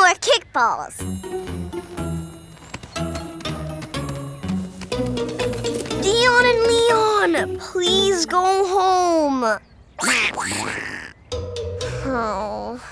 more kickballs. Dion and Leon, please go home. Oh.